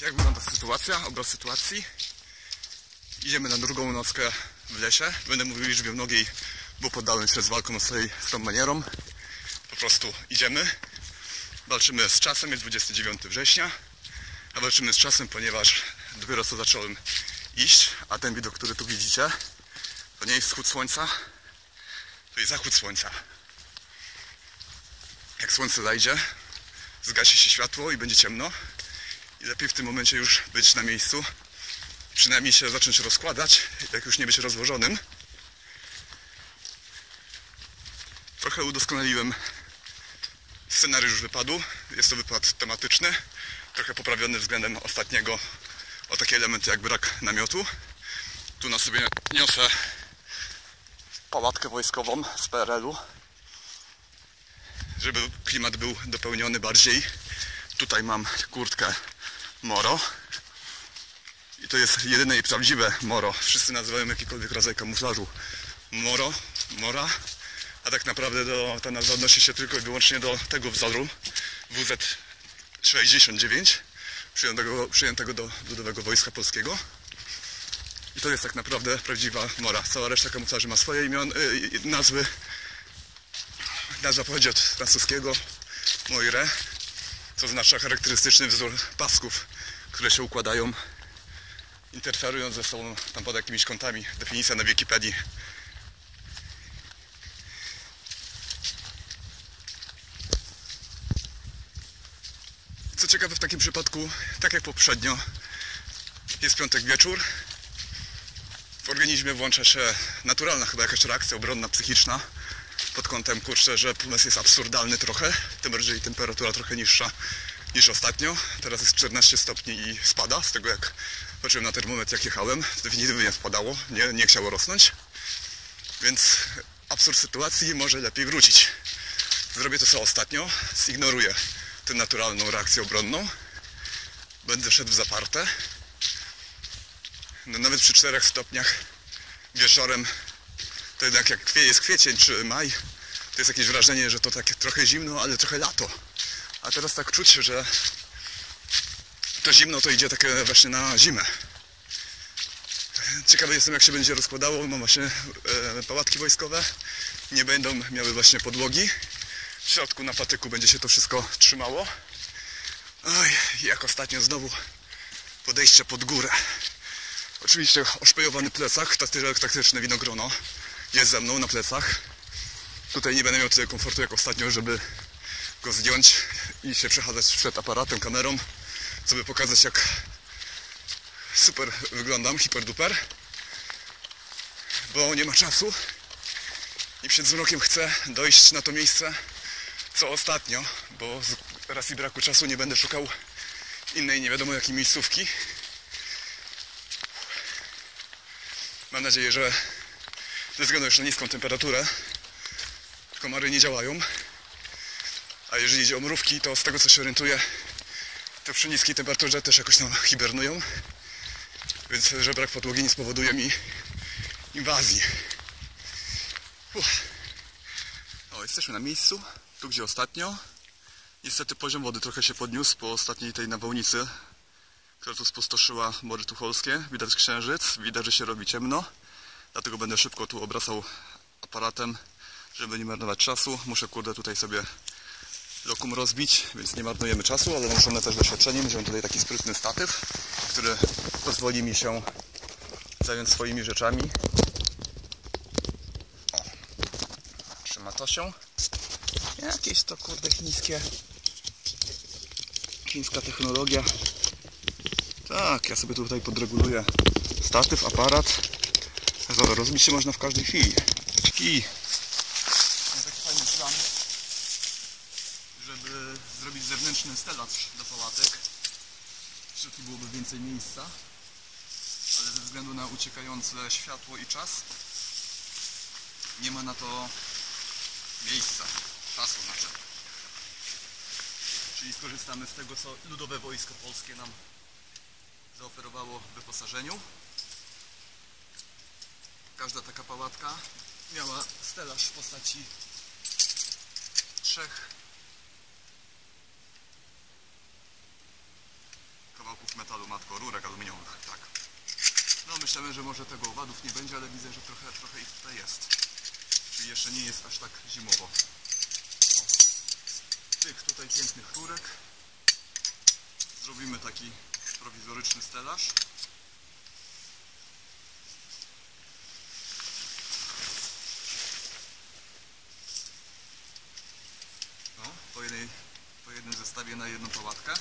Jak wygląda sytuacja, obraz sytuacji? Idziemy na drugą nockę w lesie. Będę mówił liczbie mnogiej, bo poddałem się z walką z tą manierą. Po prostu idziemy. Walczymy z czasem, jest 29 września. A walczymy z czasem, ponieważ dopiero co zacząłem iść. A ten widok, który tu widzicie, to nie jest wschód słońca, to jest zachód słońca. Jak słońce zajdzie, zgasi się światło i będzie ciemno. I lepiej w tym momencie już być na miejscu. Przynajmniej się zacząć rozkładać, jak już nie być rozłożonym. Trochę udoskonaliłem scenariusz wypadu. Jest to wypad tematyczny. Trochę poprawiony względem ostatniego o takie elementy jak brak namiotu. Tu na sobie niosę pałatkę wojskową z PRL-u, żeby klimat był dopełniony bardziej. Tutaj mam kurtkę Moro. I to jest jedyne i prawdziwe Moro. Wszyscy nazywają jakikolwiek rodzaj kamuflażu Moro, Mora. A tak naprawdę ta nazwa odnosi się tylko i wyłącznie do tego wzoru WZ-69 przyjętego do Ludowego Wojska Polskiego. I to jest tak naprawdę prawdziwa Mora. Cała reszta kamuflaży ma swoje nazwy. Nazwa pochodzi od francuskiego moire, co oznacza charakterystyczny wzór pasków, które się układają, interferując ze sobą tam pod jakimiś kątami. Definicja na Wikipedii. Co ciekawe, w takim przypadku, tak jak poprzednio, jest piątek wieczór. W organizmie włącza się naturalna chyba jakaś reakcja obronna, psychiczna. Pod kątem, kurczę, że pomysł jest absurdalny trochę. Tym bardziej temperatura trochę niższa niż ostatnio. Teraz jest 14 stopni i spada. Z tego jak patrzyłem na termometr, jak jechałem, definitywnie nie spadało, nie chciało rosnąć. Więc absurd sytuacji, może lepiej wrócić. Zrobię to co ostatnio. Zignoruję tę naturalną reakcję obronną. Będę szedł w zaparte. No, nawet przy 4 stopniach wieczorem, to jednak jak jest kwiecień czy maj, to jest jakieś wrażenie, że to tak trochę zimno, ale trochę lato. A teraz tak czuć, że to zimno to idzie takie właśnie na zimę. Ciekawy jestem, jak się będzie rozkładało. Mam właśnie pałatki wojskowe. Nie będą miały właśnie podłogi. W środku na patyku będzie się to wszystko trzymało. Oj, jak ostatnio znowu podejście pod górę. Oczywiście oszpejowany plecak, taktyczne winogrono jest ze mną na plecach. Tutaj nie będę miał tyle komfortu jak ostatnio, żeby go zdjąć i się przechadzać przed aparatem, kamerą, żeby pokazać, jak super wyglądam, hiper duper, bo nie ma czasu i przed wzrokiem chcę dojść na to miejsce co ostatnio, bo z racji braku czasu nie będę szukał innej nie wiadomo jakiej miejscówki. Mam nadzieję, że ze względu już na niską temperaturę komary nie działają. A jeżeli idzie o mrówki, to z tego co się orientuję, to przy niskiej temperaturze też jakoś tam hibernują. Więc że brak podłogi nie spowoduje mi inwazji. O, jesteśmy na miejscu, tu gdzie ostatnio. Niestety poziom wody trochę się podniósł po ostatniej tej nawałnicy, która tu spustoszyła Mory Tucholskie. Widać księżyc, widać, że się robi ciemno. Dlatego będę szybko tu obracał aparatem, żeby nie marnować czasu. Muszę, kurde, tutaj sobie lokum rozbić, więc nie marnujemy czasu, ale nauczone też doświadczeniem. Wziąłem tutaj taki sprytny statyw, który pozwoli mi się zająć swoimi rzeczami. O, trzyma to się. Jakieś to, kurde, chińska technologia. Tak, ja sobie tutaj podreguluję statyw, aparat. Rozbić się można w każdej chwili. I taki fajny plan, żeby zrobić zewnętrzny stelaż do pałatek. W środku byłoby więcej miejsca, ale ze względu na uciekające światło i czas nie ma na to miejsca, czasu znaczy. Czyli skorzystamy z tego, co Ludowe Wojsko Polskie nam zaoferowało w wyposażeniu. Każda taka pałatka miała stelaż w postaci 3 metalu, matko, rurek aluminiowych, tak. No myślimy, że może tego owadów nie będzie, ale widzę, że trochę ich tutaj jest. Czyli jeszcze nie jest aż tak zimowo. O, z tych tutaj pięknych rurek zrobimy taki prowizoryczny stelaż. No, po jednym zestawie na jedną pałatkę.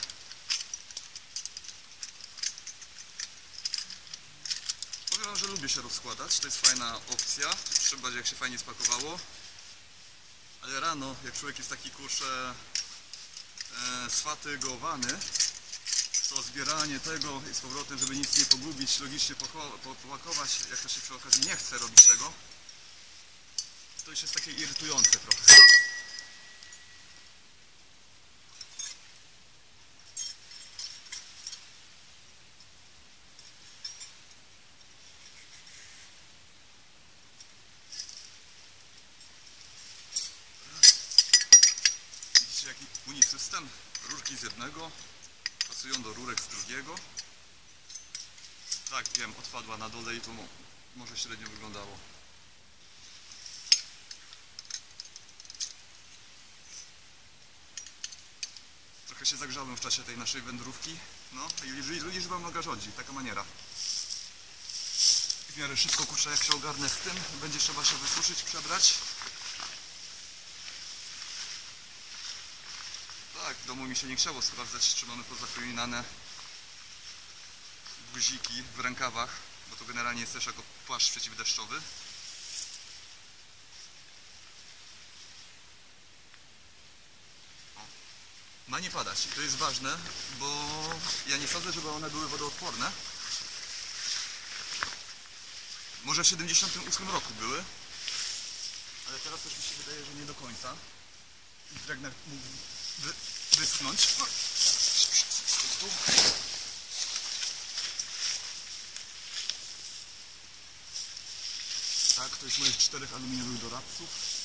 Powiem, że lubię się rozkładać, to jest fajna opcja, trzeba bardziej jak się fajnie spakowało. Ale rano, jak człowiek jest taki, kurczę, sfatygowany, to zbieranie tego i z powrotem, żeby nic nie pogubić, logicznie popakować, jak to się przy okazji nie chce robić tego, to już jest takie irytujące trochę. Widzicie, jaki unisystem? Rurki z jednego pasują do rurek z drugiego. Tak, wiem, odpadła na dole i to może średnio wyglądało. Trochę się zagrzałem w czasie tej naszej wędrówki. No i liczba mnoga rządzi, taka maniera. W miarę szybko, kurczę, jak się ogarnę z tym, będzie trzeba się wysuszyć, przebrać. Tak, w domu mi się nie chciało sprawdzać, czy mamy pozapominane guziki w rękawach, bo to generalnie jest też jako płaszcz przeciwdeszczowy. O. Ma nie padać i to jest ważne, bo ja nie sądzę, żeby one były wodoodporne. Może w 78 roku były, ale teraz też mi się wydaje, że nie do końca. I pragnę wyschnąć. Tak, to jest moich 4 aluminiowych doradców.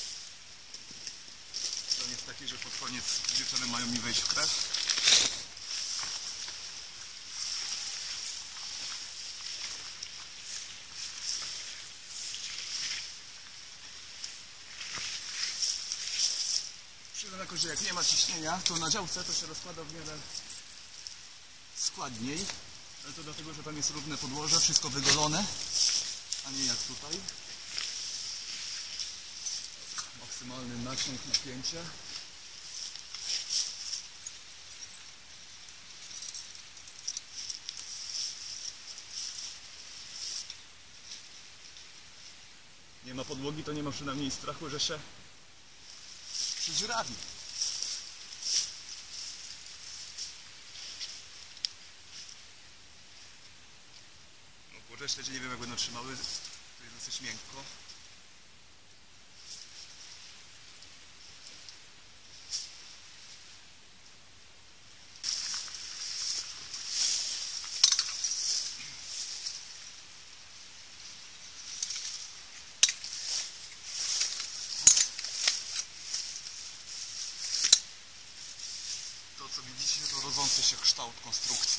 Plan jest taki, że pod koniec wieczorem mają mi wejść w krew. Przyznam jakoś, że jak nie ma ciśnienia, to na działce to się rozkłada w miarę składniej. Ale to dlatego, że tam jest równe podłoże, wszystko wygolone, a nie jak tutaj. Maksymalny naciąg, napięcie. Nie ma podłogi, to nie ma przynajmniej strachu, że się przydziurawi. No kurde, śledzie nie wiem, jak będą trzymały. To jest dosyć miękko. To, co widzicie, to rodzący się kształt konstrukcji.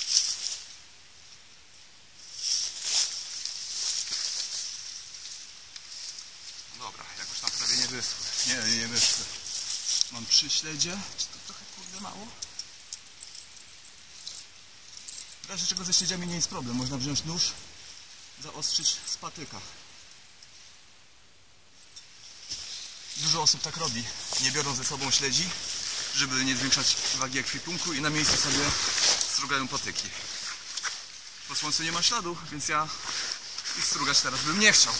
No dobra, jakoś tam prawie nie wyschły. Nie wyschły. Mam 3 śledzie. Czy to trochę kurde mało? W razie czego ze śledziami nie jest problem. Można wziąć nóż, zaostrzyć z patyka. Dużo osób tak robi. Nie biorą ze sobą śledzi, żeby nie zwiększać wagi ekwipunku i na miejscu sobie strugają patyki. Po słońcu nie ma śladu, więc ja ich strugać teraz bym nie chciał.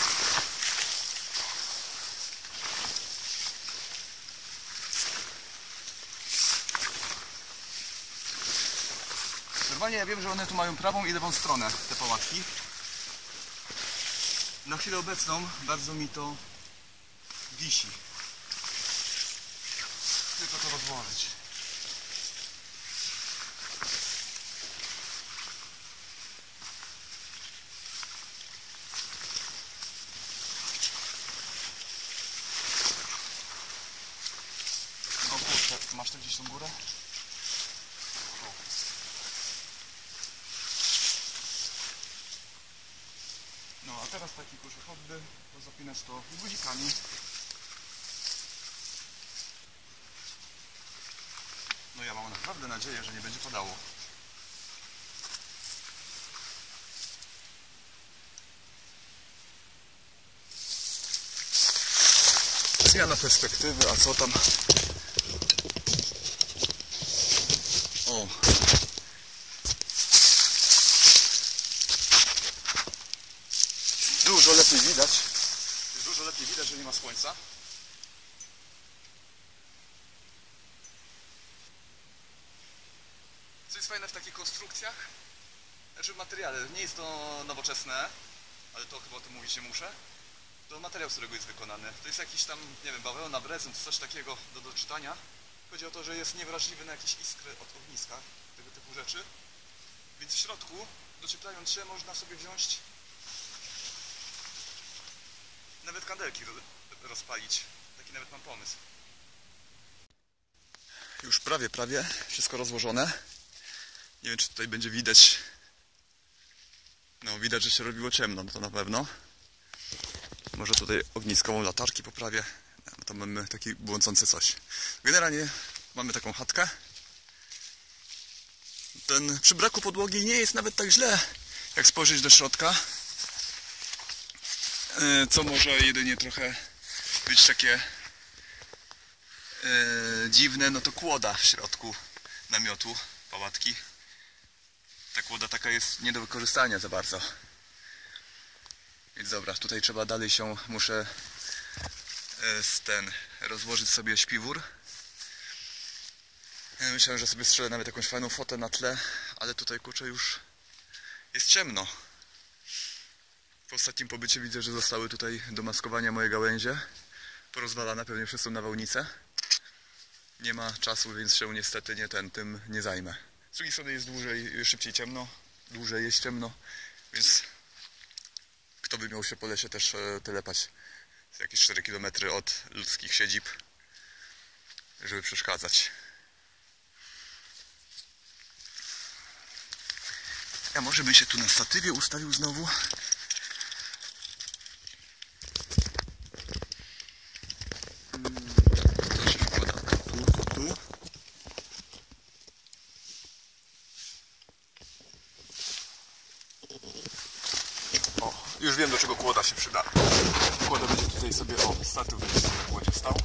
Normalnie ja wiem, że one tu mają prawą i lewą stronę, te pałatki. Na chwilę obecną bardzo mi to wisi. Tylko to rozłożyć. O kurczę, masz to gdzieś tą górę? O. No a teraz taki kurczę hobby, to zapinasz to guzikami. No ja mam naprawdę nadzieję, że nie będzie padało. Zmiana perspektywy, a co tam? O! Dużo lepiej widać. Jest dużo lepiej widać, że nie ma słońca. Co jest fajne w takich konstrukcjach? Znaczy w materiale. Nie jest to nowoczesne, ale to chyba o tym mówić nie muszę. To materiał, z którego jest wykonany. To jest jakiś tam, nie wiem, bawełna, brezent, coś takiego do czytania. Chodzi o to, że jest niewrażliwy na jakieś iskry od ogniska, tego typu rzeczy. Więc w środku, docieplając się, można sobie wziąć nawet kandelki rozpalić. Taki nawet mam pomysł. Już prawie wszystko rozłożone. Nie wiem, czy tutaj będzie widać. No, widać, że się robiło ciemno, no to na pewno. Może tutaj ogniskową latarki poprawię. No, to mamy taki błądzący coś. Generalnie mamy taką chatkę. Przy braku podłogi nie jest nawet tak źle, jak spojrzeć do środka. Co może jedynie trochę być takie dziwne, no to kłoda w środku namiotu, pałatki. Ta kłoda taka jest nie do wykorzystania za bardzo. Więc dobra, tutaj trzeba dalej muszę rozłożyć sobie śpiwór. Myślałem, że sobie strzelę nawet jakąś fajną fotę na tle, ale tutaj kurczę już jest ciemno. W ostatnim pobycie widzę, że zostały tutaj do maskowania moje gałęzie. Porozwalane pewnie przez tą nawałnicę. Nie ma czasu, więc się niestety tym nie zajmę. Z drugiej strony jest szybciej ciemno, dłużej jest ciemno, więc kto by miał się po lesie też telepać jakieś 4 km od ludzkich siedzib, żeby przeszkadzać. Ja może bym się tu na statywie ustawił znowu. To się wkłada tu. O, już wiem, do czego kłoda się przyda. Kłoda będzie tutaj sobie, statyw będzie sobie na kłodzie stał.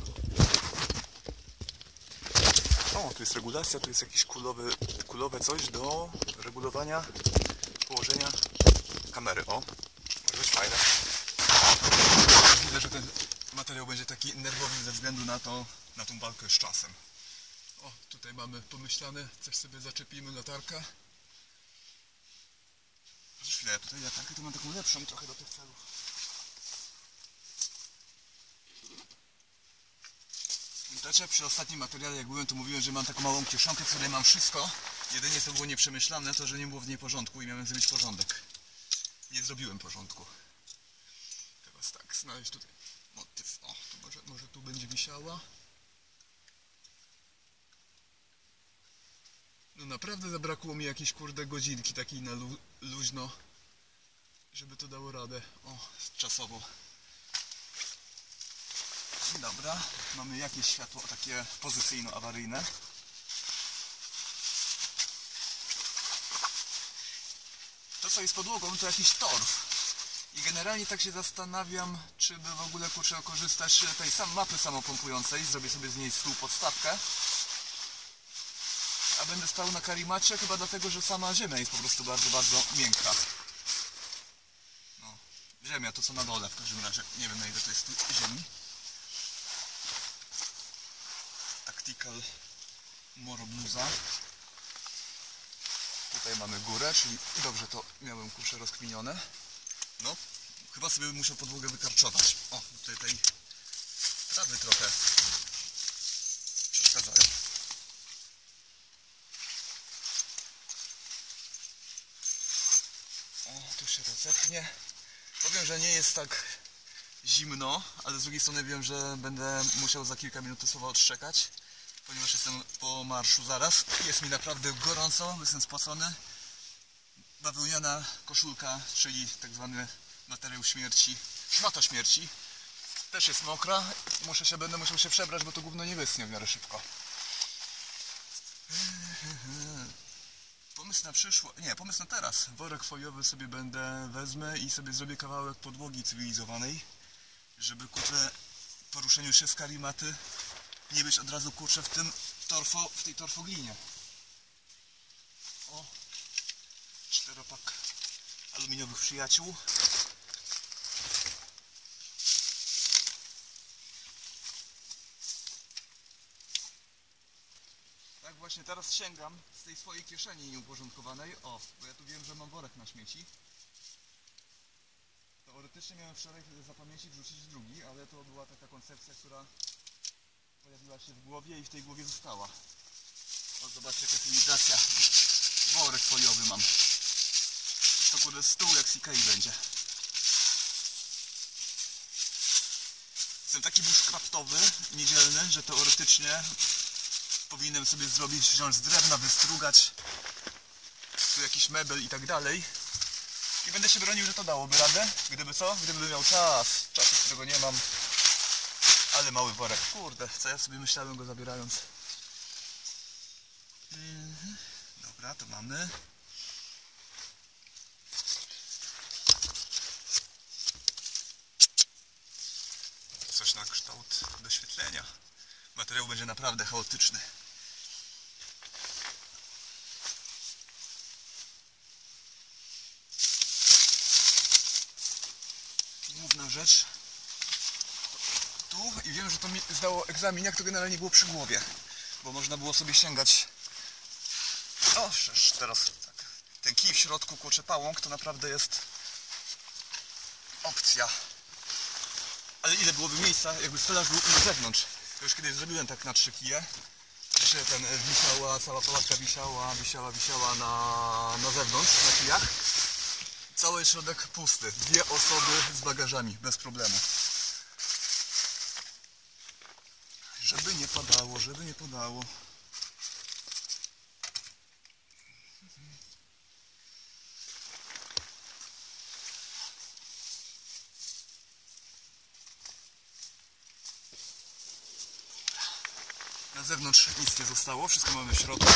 O, tu jest regulacja, tu jest jakieś kulowe coś do regulowania położenia kamery. O, może być fajne. Widzę, że ten materiał będzie taki nerwowy ze względu na tą walkę z czasem. O, tutaj mamy pomyślane, coś sobie zaczepimy, latarkę. Chociaż chwilę, ja tutaj latarkę to mam taką lepszą trochę do tych celów. Pamiętacie, przy ostatnim materiale jak byłem, to mówiłem, że mam taką małą kieszonkę, w której mam wszystko. Jedynie co było nieprzemyślane, to że nie było w niej porządku i miałem zrobić porządek. Nie zrobiłem porządku. Teraz tak, znaleźć tutaj motyw. O, to może tu będzie wisiała. No naprawdę zabrakło mi jakiejś kurde godzinki takiej na luźno, żeby to dało radę. O, czasowo. Dobra, mamy jakieś światło takie pozycyjno-awaryjne. To co jest podłogą to jakiś torf. I generalnie tak się zastanawiam, czy by w ogóle kurczę korzystać z tej mapy samopompującej. Zrobię sobie z niej stół podstawkę. A będę stał na karimacie chyba dlatego, że sama ziemia jest po prostu bardzo, bardzo miękka. No, ziemia to co na dole w każdym razie. Nie wiem na ile to jest ziemi. Tactical Moro Bluza. Tutaj mamy górę, czyli dobrze to miałem kurczę rozkminione. No, chyba sobie bym musiał podłogę wykarczować. O, tutaj tej trawy trochę przeszkadzają. O, tu się rozepnie. Powiem, że nie jest tak zimno, ale z drugiej strony wiem, że będę musiał za kilka minut te słowa odszczekać, ponieważ jestem po marszu zaraz. Jest mi naprawdę gorąco, jestem spocony. Bawełniana koszulka, czyli tak zwany materiał śmierci, szmata śmierci. Też jest mokra, będę musiał się przebrać, bo to gówno nie wysnie w miarę szybko. Pomysł na przyszłość, nie, pomysł na teraz. Worek foliowy sobie wezmę i sobie zrobię kawałek podłogi cywilizowanej, żeby kurczę po ruszeniu się z karimaty nie być od razu kurczę w tej torfoglinie. O, 4-pak aluminiowych przyjaciół. Tak właśnie teraz sięgam z tej swojej kieszeni nieuporządkowanej. O, bo ja tu wiem, że mam worek na śmieci. Teoretycznie miałem wczoraj zapamięcić wrzucić drugi, ale to była taka koncepcja, która pojawiła się w głowie i w tej głowie została. O, zobaczcie jaka cywilizacja. Worek foliowy mam. To kurde stół jak z Ikei będzie. Jestem taki bushcraftowy, niedzielny, że teoretycznie powinienem sobie wziąć z drewna, wystrugać tu jakiś mebel i tak dalej. I będę się bronił, że to dałoby radę. Gdyby co? Gdyby miał czasu, którego nie mam. Ale mały worek. Kurde, co ja sobie myślałem go zabierając. Dobra, to mamy. Coś na kształt doświetlenia. Materiał będzie naprawdę chaotyczny. Główna rzecz tu i wiem, że to mi zdało egzamin, jak to generalnie było przy głowie, bo można było sobie sięgać. O, teraz tak. Ten kij w środku, kurczę, pałąk to naprawdę jest opcja. Ale ile byłoby miejsca, jakby stelaż był na zewnątrz. To już kiedyś zrobiłem tak na 3 kije. Jeszcze cała pałatka wisiała na zewnątrz, na kijach. Cały środek pusty. 2 osoby z bagażami, bez problemu. Żeby nie padało, żeby nie padało. Na zewnątrz nic nie zostało, wszystko mamy w środku.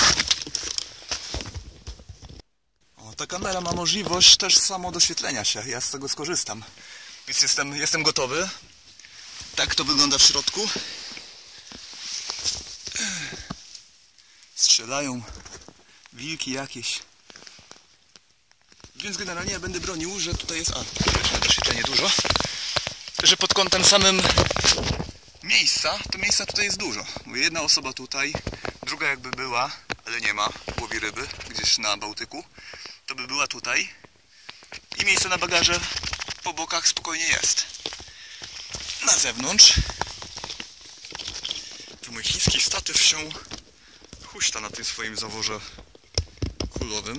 O, ta kamera ma możliwość też samodoświetlenia się, ja z tego skorzystam. Więc jestem gotowy. Tak to wygląda w środku. Strzelają wilki jakieś. Więc generalnie ja będę bronił, że tutaj jest... doświetlenie dużo. Że pod kątem samym to miejsca tutaj jest dużo. Bo jedna osoba tutaj, druga jakby była, ale nie ma, łowi ryby gdzieś na Bałtyku, to by była tutaj. I miejsce na bagaże po bokach spokojnie jest. Na zewnątrz to mój chiński statyw się huśta na tym swoim zaworze kulowym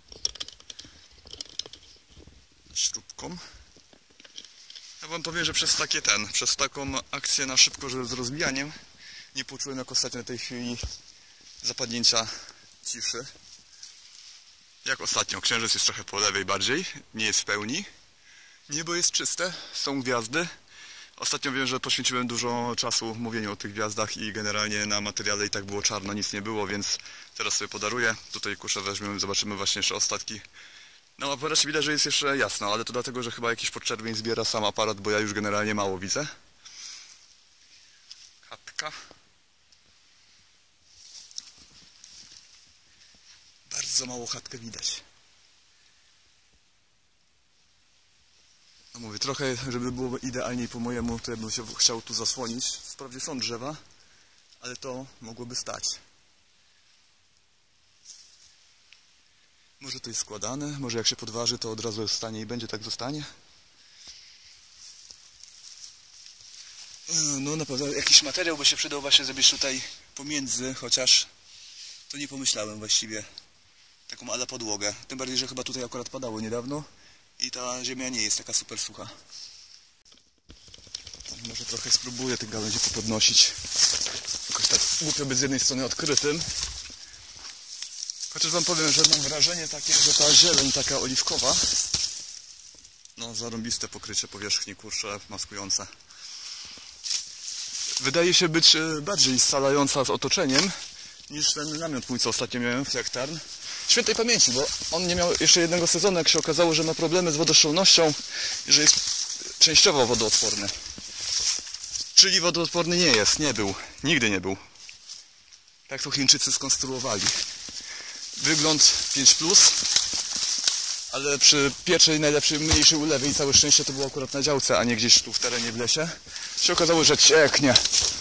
śrubką. Ja wam powiem, że przez taką akcję na szybko, że z rozbijaniem nie poczułem jak ostatnio na tej chwili zapadnięcia ciszy. Jak ostatnio, księżyc jest trochę po lewej bardziej, nie jest w pełni. Niebo jest czyste, są gwiazdy. Ostatnio wiem, że poświęciłem dużo czasu mówieniu o tych gwiazdach i generalnie na materiale i tak było czarno, nic nie było, więc teraz sobie podaruję. Tutaj kuszę weźmiemy, zobaczymy właśnie jeszcze ostatki. No aparacie widać, że jest jeszcze jasno, ale to dlatego, że chyba jakiś podczerwień zbiera sam aparat, bo ja już generalnie mało widzę. Chatka. Bardzo mało chatkę widać. No mówię, trochę, żeby było idealniej po mojemu, to ja bym się chciał tu zasłonić. Wprawdzie są drzewa, ale to mogłoby stać. Może to jest składane, może jak się podważy, to od razu stanie i będzie, tak zostanie. No na pewno jakiś materiał by się przydał właśnie zrobić tutaj pomiędzy, chociaż to nie pomyślałem właściwie. Taką ala podłogę. Tym bardziej, że chyba tutaj akurat padało niedawno i ta ziemia nie jest taka super sucha. Może trochę spróbuję tych gałęzi popodnosić. Jakoś tak głupio być z jednej strony odkrytym. Chociaż wam powiem, że mam wrażenie takie, że ta zieleń taka oliwkowa No, zarąbiste pokrycie powierzchni, kurczę, maskujące. Wydaje się być bardziej scalająca z otoczeniem niż ten namiot mój, co ostatnio miałem w Flecktarn. Świętej pamięci, bo on nie miał jeszcze jednego sezonu, jak się okazało, że ma problemy z wodoszczelnością i że jest częściowo wodoodporny. Czyli wodoodporny nie jest, nie był, nigdy nie był. Tak to Chińczycy skonstruowali. Wygląd 5+, ale przy pierwszej, najlepszej, mniejszej ulewie i całe szczęście to było akurat na działce, a nie gdzieś tu w terenie w lesie, się okazało, że cieknie.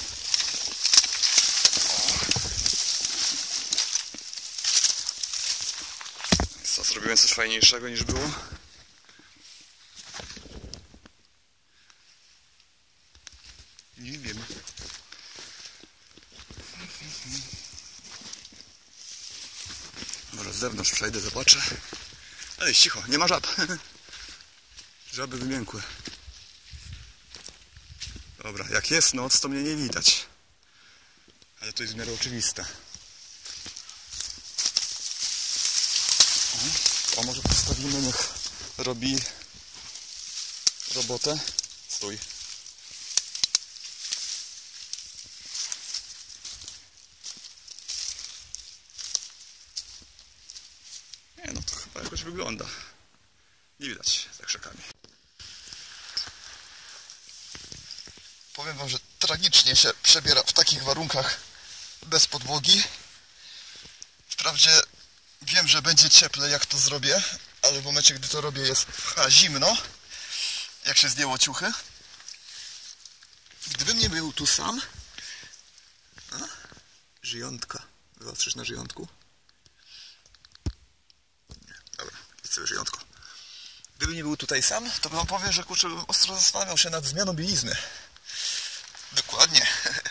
Co, zrobiłem coś fajniejszego niż było? Nie wiem. Może z zewnątrz przejdę, zobaczę. Ale jest cicho, nie ma żab. Żaby wymiękły. Dobra, jak jest noc, to mnie nie widać. Ale to jest w miarę oczywiste. A może postawimy, niech robi robotę. Stój. Nie, no to chyba jakoś wygląda. Nie widać za krzakami. Powiem wam, że tragicznie się przebiera w takich warunkach bez podłogi. Wprawdzie wiem, że będzie cieplej, jak to zrobię, ale w momencie, gdy to robię, jest zimno, jak się zdjęło ciuchy. Gdybym nie był tu sam... Żyjątka. Zaostrzysz na żyjątku? Nie, dobra, jest sobie żyjątko. Gdybym nie był tutaj sam, to bym powiem, że kurczę, bym ostro zastanawiał się nad zmianą bielizny. Dokładnie.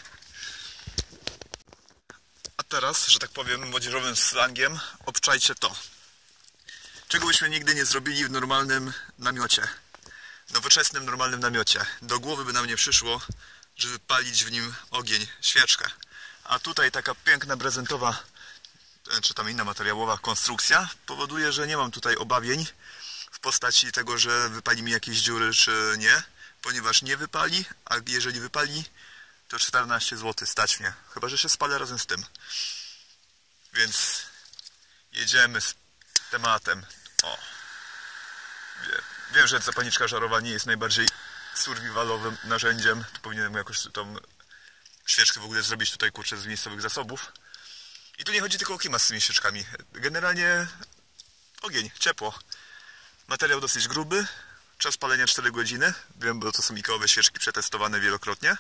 A teraz, że tak powiem młodzieżowym slangiem, obczajcie to. Czego byśmy nigdy nie zrobili w normalnym namiocie. Nowoczesnym, normalnym namiocie. Do głowy by nam nie przyszło, żeby palić w nim ogień, świeczkę. A tutaj taka piękna prezentowa, czy tam inna materiałowa konstrukcja powoduje, że nie mam tutaj obawień w postaci tego, że wypali mi jakieś dziury, czy nie. Ponieważ nie wypali, a jeżeli wypali, to 14 zł stać mnie. Chyba że się spalę razem z tym. Więc jedziemy z tematem. O. Wiem, że zapalniczka żarowa nie jest najbardziej survivalowym narzędziem. To powinienem jakoś tą świeczkę w ogóle zrobić tutaj, kurczę, z miejscowych zasobów. I tu nie chodzi tylko o klimat z tymi świeczkami. Generalnie ogień, ciepło. Materiał dosyć gruby. Czas palenia 4 godziny. Wiem, bo to są Ikeowe świeczki przetestowane wielokrotnie.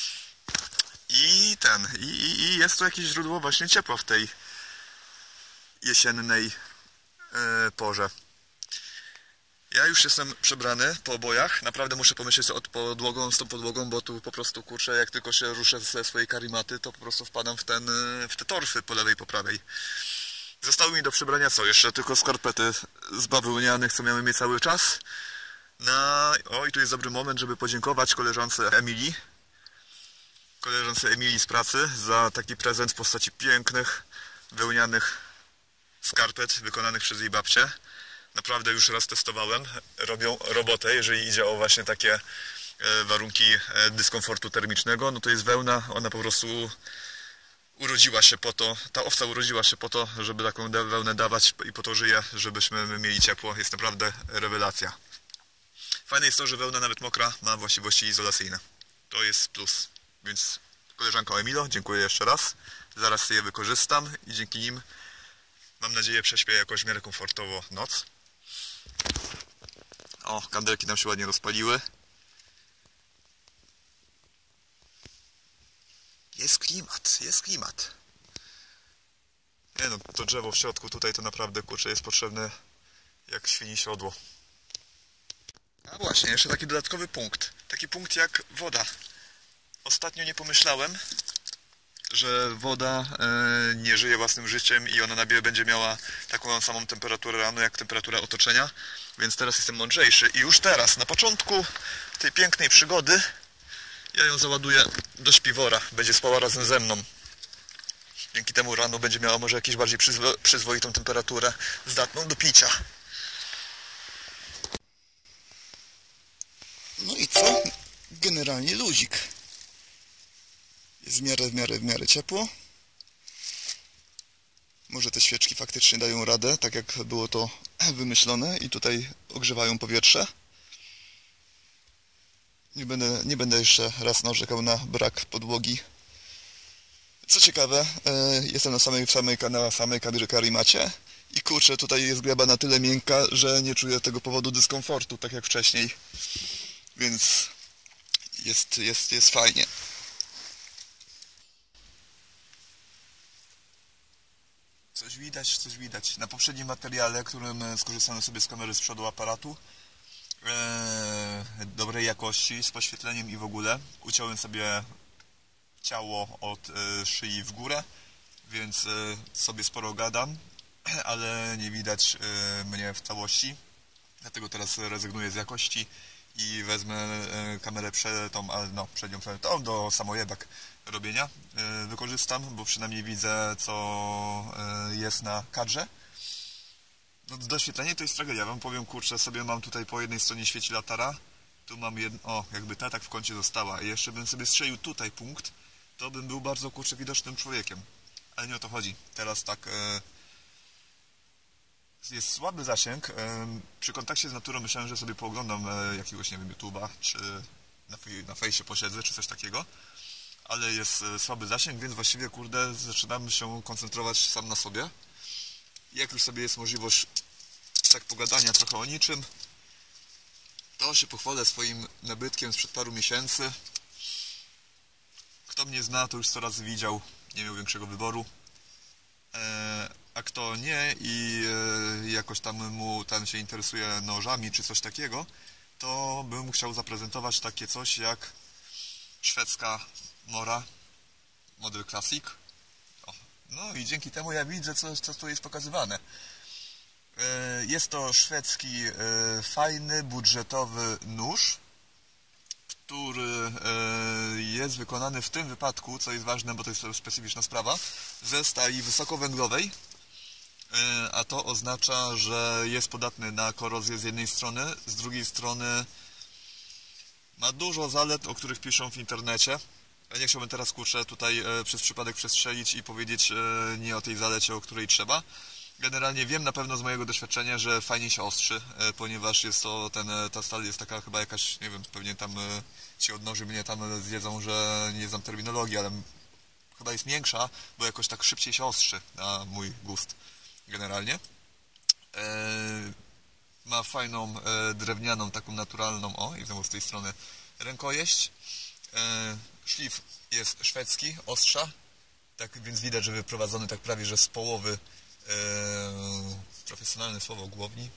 I jest to jakieś źródło właśnie ciepła w tej jesiennej porze. Ja już jestem przebrany po obojach. Naprawdę muszę pomyśleć z tą podłogą, bo tu po prostu, kurczę, jak tylko się ruszę ze swojej karimaty, to po prostu wpadam w te torfy po lewej i po prawej. Zostały mi do przebrania co? Jeszcze tylko skarpety z bawełnianych, co miałem je cały czas. I tu jest dobry moment, żeby podziękować koleżance Emilii z pracy za taki prezent w postaci pięknych, wełnianych skarpet wykonanych przez jej babcię. Naprawdę już raz testowałem, robią robotę, jeżeli idzie o właśnie takie warunki dyskomfortu termicznego. No to jest wełna, ona po prostu urodziła się po to, ta owca urodziła się po to, żeby taką wełnę dawać i po to żyje, żebyśmy mieli ciepło. Jest naprawdę rewelacja. Fajne jest to, że wełna nawet mokra ma właściwości izolacyjne. To jest plus. Więc koleżanko Emilo, dziękuję jeszcze raz. Zaraz je wykorzystam i dzięki nim, mam nadzieję, prześpię jakoś w miarę komfortowo noc. O, kandelki nam się ładnie rozpaliły. Jest klimat, jest klimat. Nie no, to drzewo w środku tutaj to naprawdę, kurczę, jest potrzebne jak świni siodło. A właśnie, jeszcze taki dodatkowy punkt. Taki punkt jak woda. Ostatnio nie pomyślałem, że woda nie żyje własnym życiem i ona będzie miała taką samą temperaturę rano jak temperatura otoczenia. Więc teraz jestem mądrzejszy i już teraz, na początku tej pięknej przygody, ja ją załaduję do śpiwora. Będzie spała razem ze mną. Dzięki temu rano będzie miała może jakieś bardziej przyzwoitą temperaturę, zdatną do picia. generalnie luzik. Jest w miarę ciepło. Może te świeczki faktycznie dają radę, tak jak było to wymyślone i tutaj ogrzewają powietrze. Nie będę jeszcze raz narzekał na brak podłogi. Co ciekawe, jestem na samej karimacie i kurczę, tutaj jest gleba na tyle miękka, że nie czuję tego powodu dyskomfortu, tak jak wcześniej. Więc jest fajnie. Coś widać. Na poprzednim materiale, którym skorzystałem sobie z kamery z przodu aparatu, dobrej jakości, z poświetleniem i w ogóle, uciąłem sobie ciało od szyi w górę, więc sobie sporo gadam, ale nie widać mnie w całości, dlatego teraz rezygnuję z jakości i wezmę kamerę przednią do samojebek robienia. Wykorzystam, bo przynajmniej widzę, co jest na kadrze. No, doświetlenie to jest tragedia. Wam powiem, kurczę, sobie mam tutaj po jednej stronie świeci latara, tu mam jakby ta tak w kącie została i jeszcze bym sobie strzelił tutaj punkt, to bym był bardzo, kurczę, widocznym człowiekiem. Ale nie o to chodzi. Teraz tak jest słaby zasięg. Przy kontakcie z naturą myślałem, że sobie pooglądam jakiegoś, nie wiem, YouTube'a, czy na fejsie posiedzę, czy coś takiego. Ale jest słaby zasięg, więc właściwie, kurde, zaczynam się koncentrować sam na sobie. Jak już sobie jest możliwość tak pogadania trochę o niczym, to się pochwalę swoim nabytkiem sprzed paru miesięcy. Kto mnie zna, to już 100 razy widział, nie miał większego wyboru. A kto nie i jakoś tam się interesuje nożami czy coś takiego, to bym chciał zaprezentować takie coś jak szwedzka mora model Classic. No i dzięki temu ja widzę, co tu jest pokazywane. Jest to szwedzki, fajny, budżetowy nóż, który jest wykonany w tym wypadku, co jest ważne, bo to jest specyficzna sprawa, ze stali wysokowęglowej, a to oznacza, że jest podatny na korozję z jednej strony, z drugiej strony ma dużo zalet, o których piszą w internecie. Ja nie chciałbym teraz, kurczę, tutaj przez przypadek przestrzelić i powiedzieć nie o tej zalecie, o której trzeba. Generalnie wiem na pewno z mojego doświadczenia, że fajnie się ostrzy, ponieważ jest to ta stal jest taka chyba jakaś, nie wiem, pewnie tam ci odnoży mnie tam zjedzą, że nie znam terminologii, ale chyba jest miększa, bo jakoś tak szybciej się ostrzy na mój gust generalnie. Ma fajną, drewnianą, taką naturalną, i znowu z tej strony rękojeść. Szlif jest szwedzki, ostrza, tak więc widać, że wyprowadzony tak prawie, że z połowy, profesjonalne słowo, głowni.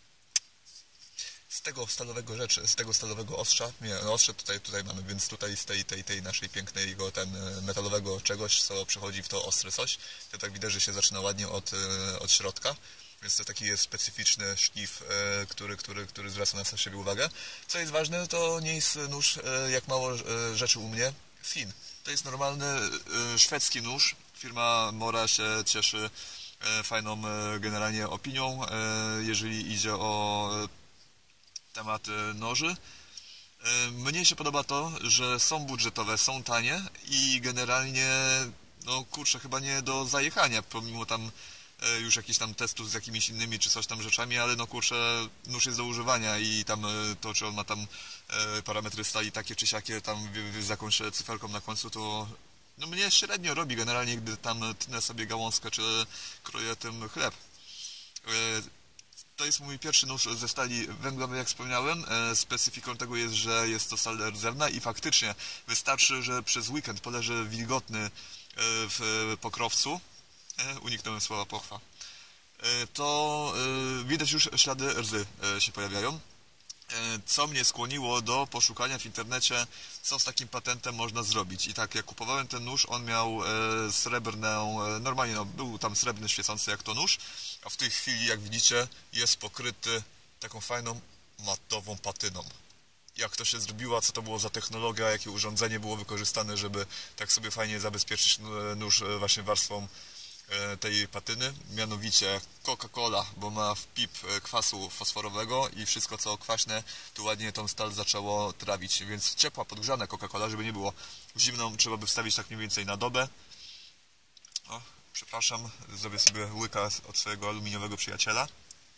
Z tego stalowego ostrza, ostrze tutaj mamy, więc tutaj z tej naszej pięknego, metalowego czegoś, co przechodzi w to ostre coś, to tak widać, że się zaczyna ładnie od środka. Więc to taki jest specyficzny szlif, który zwraca na siebie uwagę. Co jest ważne, to nie jest nóż, jak mało rzeczy u mnie, Fin. To jest normalny szwedzki nóż. Firma Mora się cieszy fajną generalnie opinią, jeżeli idzie o temat noży. Mnie się podoba to, że są budżetowe, są tanie i generalnie, no kurczę, chyba nie do zajechania, pomimo tam już jakichś tam testów z jakimiś innymi czy coś tam rzeczami, ale no kurczę, nóż jest do używania i tam to, czy on ma tam parametry stali takie czy siakie tam z jakąś cyferką na końcu, to no mnie średnio robi generalnie, gdy tam tnę sobie gałązkę czy kroję tym chleb. To jest mój pierwszy nóż ze stali węglowej, jak wspomniałem. Specyfiką tego jest, że jest to stal rdzewna i faktycznie wystarczy, że przez weekend poleży wilgotny w pokrowcu, uniknąłem słowa pochwa, to widać już ślady rdzy się pojawiają, co mnie skłoniło do poszukania w internecie, co z takim patentem można zrobić. I tak, jak kupowałem ten nóż, on miał srebrną, normalnie no, był tam srebrny, świecący jak to nóż, a w tej chwili, jak widzicie, jest pokryty taką fajną, matową patyną. Jak to się zrobiło, co to było za technologia, jakie urządzenie było wykorzystane, żeby tak sobie fajnie zabezpieczyć nóż właśnie warstwą tej patyny, mianowicie Coca-Cola, bo ma wpip kwasu fosforowego i wszystko co kwaśne tu ładnie tą stal zaczęło trawić, więc ciepła, podgrzana Coca-Cola, żeby nie było zimną, trzeba by wstawić tak mniej więcej na dobę. O, przepraszam, zrobię sobie łyka od swojego aluminiowego przyjaciela.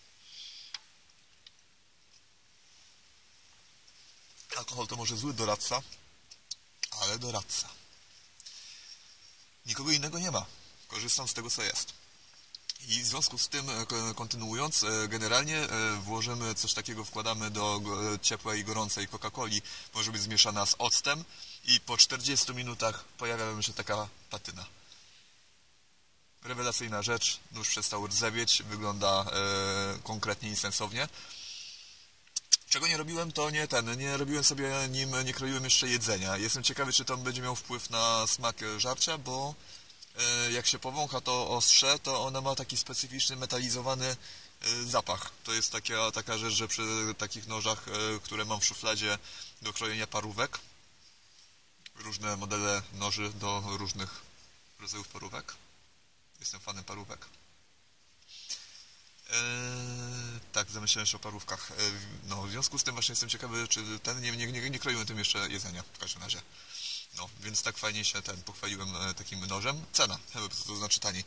Alkohol to może zły doradca, ale doradca. Nikogo innego nie ma. Korzystam z tego, co jest. I w związku z tym, kontynuując, generalnie włożymy coś takiego, wkładamy do ciepłej, gorącej Coca-Coli, może być zmieszana z octem i po 40 minutach pojawia się taka patyna. Rewelacyjna rzecz, nóż przestał rdzewieć, wygląda konkretnie i sensownie. Czego nie robiłem, to nie robiłem sobie nim, nie kroiłem jeszcze jedzenia. Jestem ciekawy, czy to będzie miał wpływ na smak żarcia, bo jak się powącha to ostrze, to ona ma taki specyficzny, metalizowany zapach. To jest taka rzecz, że przy takich nożach, które mam w szufladzie do krojenia parówek, różne modele noży do różnych rodzajów parówek. Jestem fanem parówek. Tak, zamyślałem się o parówkach. No, w związku z tym właśnie jestem ciekawy, czy nie kroiłem tym jeszcze jedzenia, w każdym razie. No, więc tak fajnie się pochwaliłem takim nożem. Cena, to znaczy taniej.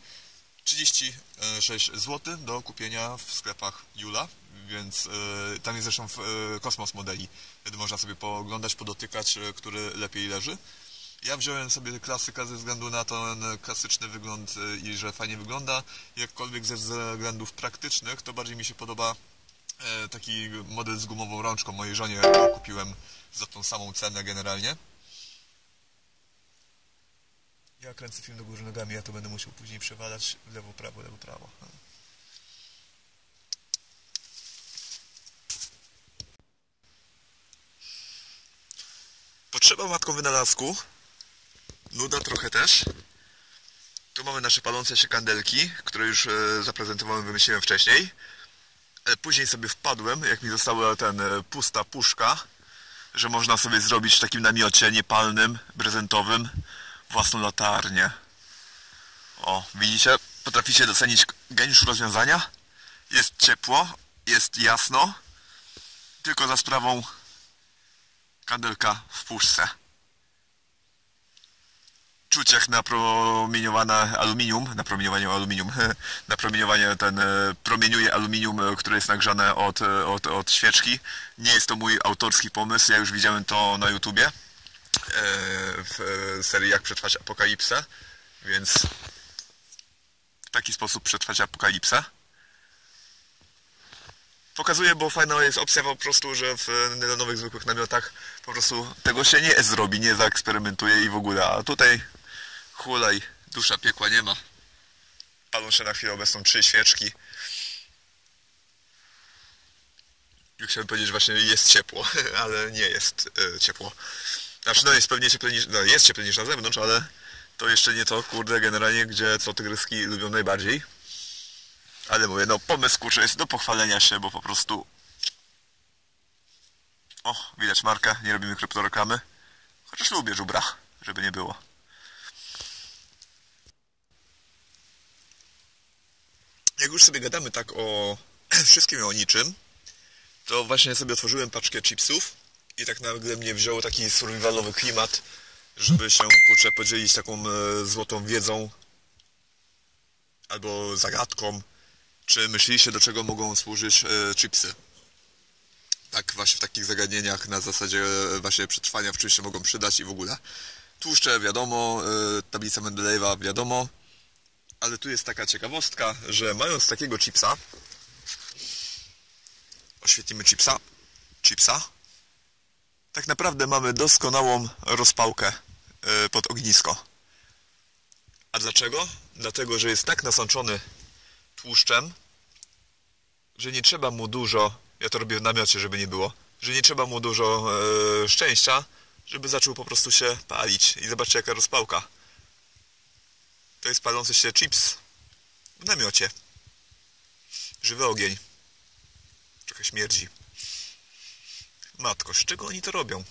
36 zł do kupienia w sklepach Jula, więc tam jest zresztą kosmos modeli, wtedy można sobie pooglądać, podotykać, który lepiej leży. Ja wziąłem sobie klasyka ze względu na ten klasyczny wygląd i że fajnie wygląda. Jakkolwiek ze względów praktycznych, to bardziej mi się podoba taki model z gumową rączką. Mojej żonie kupiłem za tą samą cenę generalnie. Ja kręcę film do góry nogami, ja to będę musiał później przewalać w lewo, prawo, lewo, prawo. Potrzeba matką wynalazku. Nuda trochę też. Tu mamy nasze palące się kandelki, które już zaprezentowałem, wymyśliłem wcześniej. Ale później sobie wpadłem, jak mi została pusta puszka, że można sobie zrobić w takim namiocie niepalnym, prezentowym własną latarnię. O, widzicie? Potraficie docenić geniusz rozwiązania? Jest ciepło, jest jasno, tylko za sprawą kandelka w puszce. Czuć jak napromieniowane aluminium, napromieniowanie promieniuje aluminium, które jest nagrzane od świeczki. Nie jest to mój autorski pomysł, ja już widziałem to na YouTubie w serii Jak przetrwać apokalipsę, więc w taki sposób przetrwać apokalipsę. Pokazuję, bo fajna jest opcja po prostu, że w nylonowych zwykłych namiotach po prostu tego się nie zrobi, nie zaeksperymentuje i w ogóle, a tutaj hulaj, dusza piekła nie ma. Palą się na chwilę obecną 3 świeczki. I chciałem powiedzieć, że właśnie jest ciepło, ale nie jest ciepło. Znaczy, no jest pewnie cieplej niż, no jest cieplej niż na zewnątrz, ale to jeszcze nie to, kurde, generalnie, gdzie co tygryski lubią najbardziej. Ale mówię, no pomysł, kurczę, jest do pochwalenia się, bo po prostu... O, widać markę, nie robimy kryptoreklamy. Chociaż lubię żubra, żeby nie było. Jak już sobie gadamy tak o wszystkim i o niczym, to właśnie sobie otworzyłem paczkę chipsów i tak nagle mnie wziął taki survivalowy klimat, żeby się, kurczę, podzielić taką złotą wiedzą albo zagadką. Czy myślicie, do czego mogą służyć chipsy? Tak właśnie w takich zagadnieniach na zasadzie właśnie przetrwania, w czym się mogą przydać i w ogóle. Tłuszcze wiadomo, tablica Mendelejewa wiadomo, ale tu jest taka ciekawostka, że mając takiego chipsa, oświetlimy chipsa, tak naprawdę mamy doskonałą rozpałkę pod ognisko. A dlaczego? Dlatego, że jest tak nasączony tłuszczem, że nie trzeba mu dużo, ja to robię w namiocie, żeby nie było, że nie trzeba mu dużo szczęścia, żeby zaczął po prostu się palić. I zobaczcie, jaka rozpałka. To jest palący się chips w namiocie. Żywy ogień. Trochę śmierdzi. Matko, z czego oni to robią?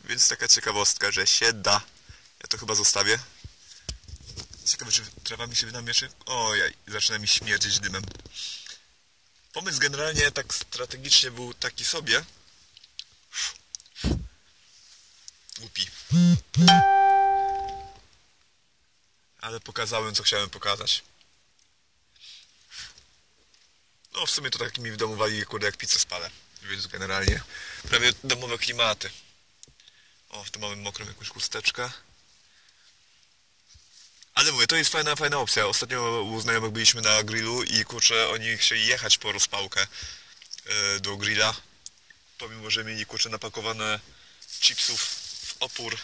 więc taka ciekawostka, że się da. Ja to chyba zostawię. Ciekawe, czy trawa mi się namierzy? Ojej, zaczyna mi śmierdzieć dymem. Pomysł generalnie tak strategicznie był taki sobie. Głupi. Ale pokazałem, co chciałem pokazać. No w sumie to tak mi w domu wali, kurde, jak pizzę spalę. Więc generalnie prawie domowe klimaty. O, tu mamy mokrą jakąś chusteczkę. Ale mówię, to jest fajna opcja. Ostatnio u znajomych byliśmy na grillu i kurczę, oni chcieli jechać po rozpałkę do grilla. Pomimo, że mieli kurczę napakowane chipsów w opór.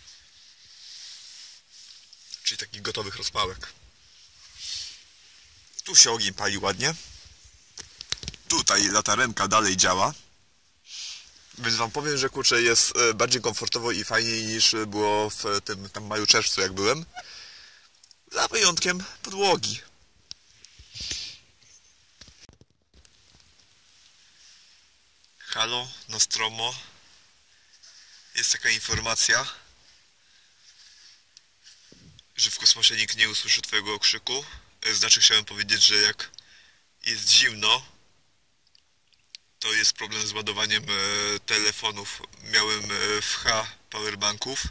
Czyli takich gotowych rozpałek. Tu się ogień pali ładnie. Tutaj latarenka dalej działa. Więc wam powiem, że kurczę jest bardziej komfortowo i fajniej niż było w tym tam maju, czerwcu jak byłem. Za wyjątkiem podłogi. Halo, Nostromo. Jest taka informacja, że w kosmosie nikt nie usłyszy twojego okrzyku. Znaczy chciałem powiedzieć, że jak jest zimno, to jest problem z ładowaniem telefonów. Miałem powerbanków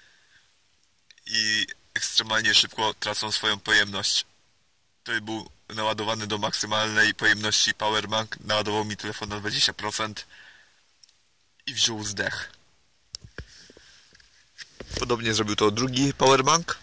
i ekstremalnie szybko tracą swoją pojemność. To był naładowany do maksymalnej pojemności powerbank, naładował mi telefon na 20% i wziął zdech. Podobnie zrobił to drugi powerbank.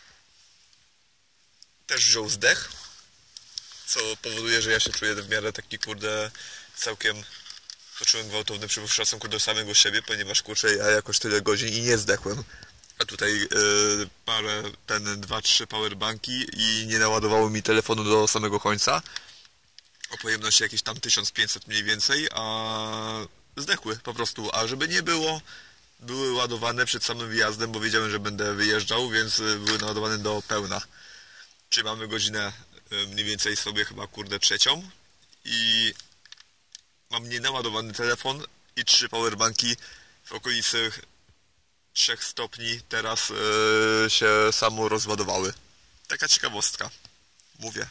Też wziął zdech, co powoduje, że ja się czuję w miarę taki kurde całkiem poczułem gwałtowny przypływ szacunku do samego siebie, ponieważ kurczę ja jakoś tyle godzin i nie zdechłem. A tutaj parę, 2-3 powerbanki i nie naładowało mi telefonu do samego końca. O pojemności jakieś tam 1500 mniej więcej, a zdechły po prostu. A żeby nie było, były ładowane przed samym wyjazdem, bo wiedziałem, że będę wyjeżdżał, więc były naładowane do pełna. Czyli mamy godzinę mniej więcej sobie chyba kurde 3 i mam nienaładowany telefon i 3 powerbanki w okolicy 3 stopni teraz się samo rozładowały. Taka ciekawostka. Mówię.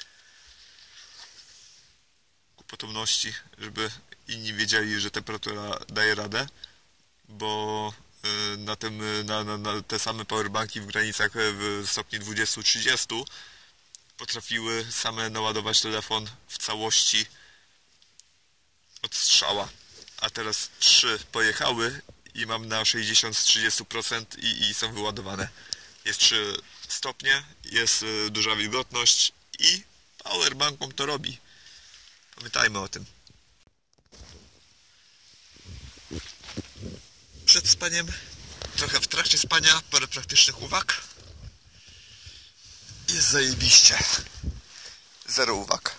Ku potomności, żeby inni wiedzieli, że temperatura daje radę, bo na te same powerbanki w granicach w stopni 20-30 potrafiły same naładować telefon w całości od strzała. A teraz 3 pojechały i mam na 60 z 30% i są wyładowane. Jest 3 stopnie, jest duża wilgotność i powerbankom to robi. Pamiętajmy o tym. Przed spaniem, trochę w trakcie spania, parę praktycznych uwag. Jest zajebiście. 0 uwag.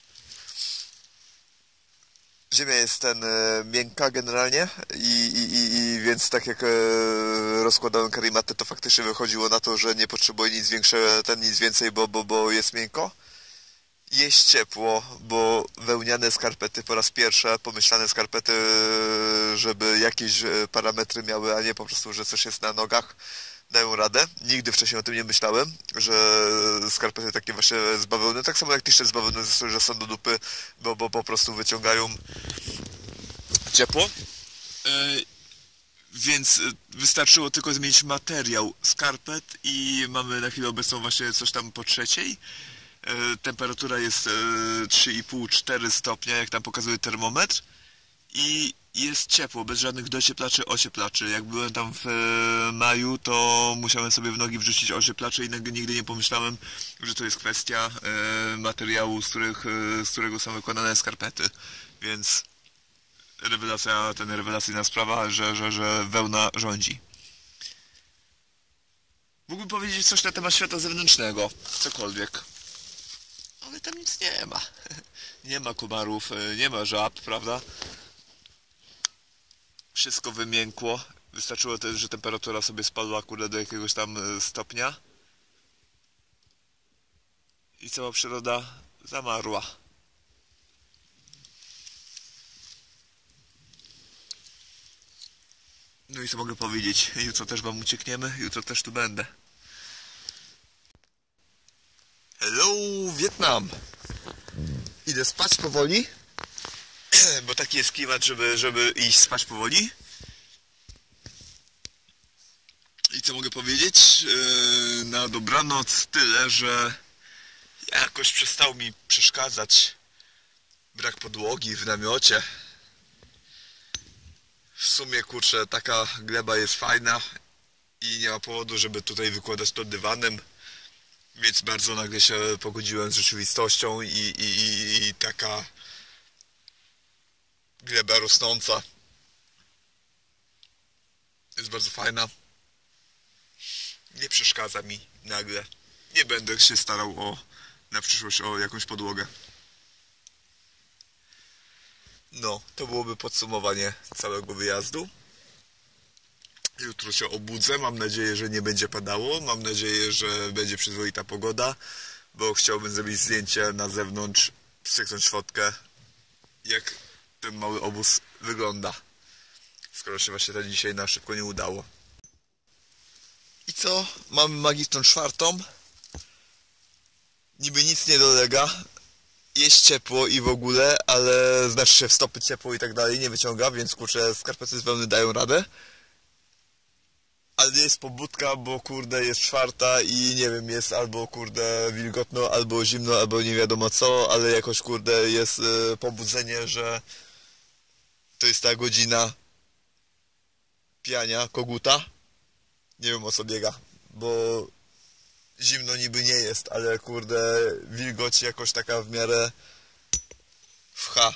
Ziemia jest miękka generalnie i więc tak jak rozkładałem karimatę, to faktycznie wychodziło na to, że nie potrzebuję nic większego, nic więcej, bo jest miękko. Jest ciepło, bo wełniane skarpety po raz pierwszy, pomyślane skarpety, żeby jakieś parametry miały, a nie po prostu, że coś jest na nogach, dają radę. Nigdy wcześniej o tym nie myślałem, że skarpety takie właśnie z bawełny, tak samo jak t-shirt z bawełny, że są do dupy, bo po prostu wyciągają ciepło. Więc wystarczyło tylko zmienić materiał skarpet i mamy na chwilę obecną właśnie coś tam po 3. Temperatura jest 3,5-4 stopnia, jak tam pokazuje termometr. I jest ciepło, bez żadnych docieplaczy, ocieplaczy. Jak byłem tam w maju, to musiałem sobie w nogi wrzucić ocieplacze i nigdy nie pomyślałem, że to jest kwestia materiału, z którego są wykonane skarpety. Więc rewelacyjna sprawa, że wełna rządzi. Mógłbym powiedzieć coś na temat świata zewnętrznego, cokolwiek. Ale tam nic nie ma. Nie ma komarów, nie ma żab, prawda? Wszystko wymiękło. Wystarczyło też, że temperatura sobie spadła kurde do jakiegoś tam stopnia. I cała przyroda zamarła. No i co mogę powiedzieć? Jutro też wam uciekniemy, jutro też tu będę. Hello, Wietnam! Idę spać powoli, bo taki jest klimat, żeby iść spać powoli. I co mogę powiedzieć? Na dobranoc tyle, że jakoś przestał mi przeszkadzać brak podłogi w namiocie. W sumie, kurczę, taka gleba jest fajna i nie ma powodu, żeby tutaj wykładać to dywanem. Więc bardzo nagle się pogodziłem z rzeczywistością i taka gleba rosnąca jest bardzo fajna. Nie przeszkadza mi nagle. Nie będę się starał na przyszłość o jakąś podłogę. No, to byłoby podsumowanie całego wyjazdu. Jutro się obudzę, mam nadzieję, że nie będzie padało, mam nadzieję, że będzie przyzwoita pogoda, bo chciałbym zrobić zdjęcie na zewnątrz, wstrzyknąć fotkę, jak ten mały obóz wygląda, skoro się właśnie to dzisiaj na szybko nie udało. I co? Mamy magiczną czwartą. Niby nic nie dolega. Jest ciepło i w ogóle, ale znaczy się w stopy ciepło i tak dalej, nie wyciąga, więc kurczę, skarpety z wełny dają radę. Ale jest pobudka, bo kurde jest czwarta i nie wiem, jest albo kurde wilgotno, albo zimno, albo nie wiadomo co, ale jakoś kurde jest pobudzenie, że to jest ta godzina pijania koguta. Nie wiem, o co biega, bo zimno niby nie jest, ale kurde wilgoć jakoś taka w miarę wcha.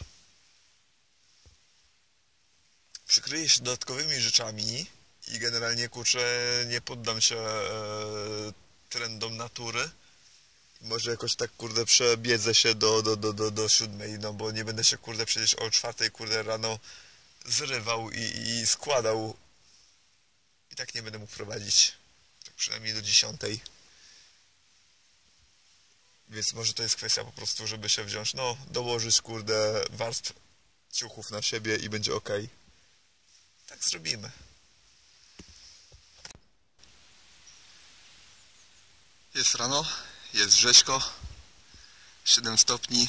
Przykryję się dodatkowymi rzeczami i generalnie kurczę nie poddam się trendom natury. Może jakoś tak kurde przebiedzę się do 7, no bo nie będę się kurde przecież o 4 kurde rano zrywał i składał. I tak nie będę mógł prowadzić. Tak przynajmniej do 10. Więc może to jest kwestia po prostu, żeby się wziąć, no dołożyć kurde warstw ciuchów na siebie i będzie ok. Tak zrobimy. Jest rano, jest rzeźko, 7 stopni.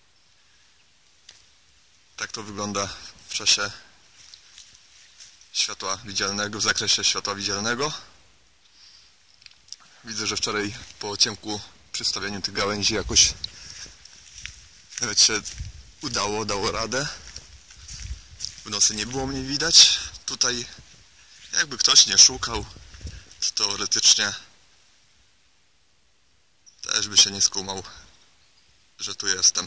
Tak to wygląda w czasie światła widzialnego, w zakresie światła widzialnego. Widzę, że wczoraj po ciemku przy stawianiu tych gałęzi jakoś nawet się udało, dało radę. W nocy nie było mnie widać. Tutaj jakby ktoś nie szukał, to teoretycznie też by się nie skumał, że tu jestem.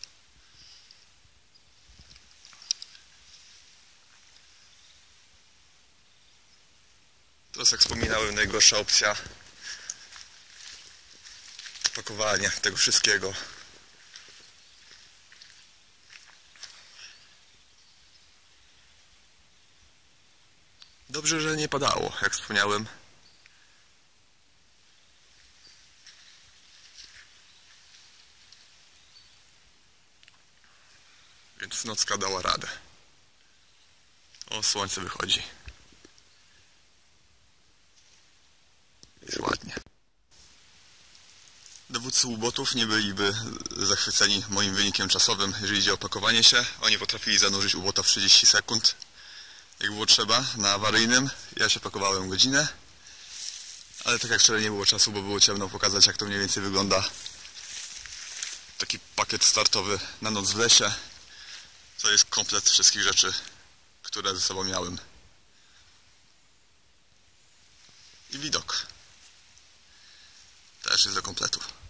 Teraz jak wspominałem, najgorsza opcja pakowania tego wszystkiego. Dobrze, że nie padało, jak wspomniałem. Więc nocka dała radę. O, słońce wychodzi. Jest ładnie. Dowódcy ubotów nie byliby zachwyceni moim wynikiem czasowym, jeżeli idzie o pakowanie się. Oni potrafili zanurzyć ubota w 30 sekund, jak było trzeba, na awaryjnym. Ja się pakowałem godzinę, ale tak jak wczoraj nie było czasu, bo było ciemno, pokazać jak to mniej więcej wygląda. Taki pakiet startowy na noc w lesie. To jest komplet wszystkich rzeczy, które ze sobą miałem. I widok też jest do kompletu.